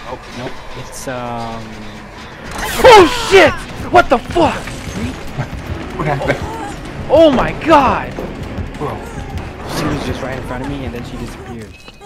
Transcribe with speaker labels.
Speaker 1: Oh, nope. It's, Oh shit! What the fuck?
Speaker 2: What happened?
Speaker 1: Oh my god!
Speaker 2: Bro.
Speaker 1: She was just right in front of me and then she disappeared.